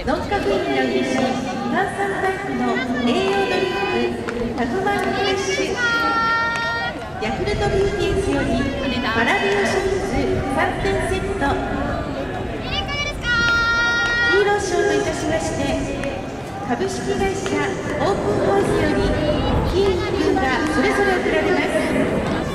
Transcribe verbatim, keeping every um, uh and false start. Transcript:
ノンカフェインが嬉しい炭酸タイプの栄養ドリンクタフマンフレッシュ、ヤクルトビューティーズよりパラビオシリーズさんてんセット、ヒーロー賞といたしまして株式会社オープンハウスより金一封がそれぞれ贈られます。